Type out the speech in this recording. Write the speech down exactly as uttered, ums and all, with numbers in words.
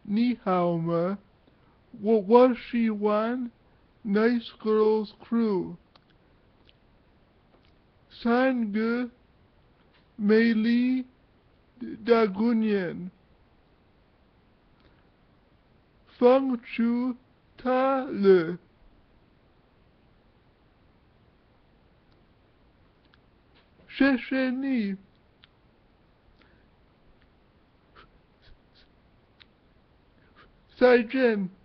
你好吗？我我喜欢 Nice Girls Crew 三个美丽的姑娘放出她了。谢谢你，再见。